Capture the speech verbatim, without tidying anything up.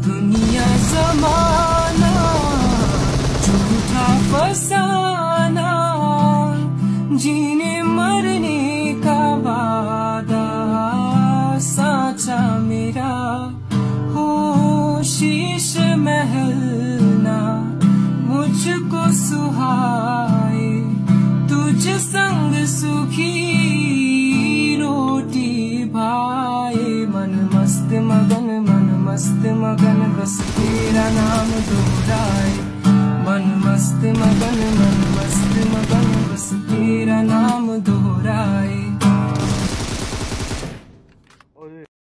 दुनिया जमाना झूठा फसाना, जीने मरने का वादा साचा मेरा हो शीश महल ना मुझको सुहाए, तुझ संग सुखी रोटी भाए। मन मस्त मगन मन मस्त मगन बस तेरा नाम दोहराए, मन मस्त मगन मन मस्त मगन बस तेरा नाम दोहराए।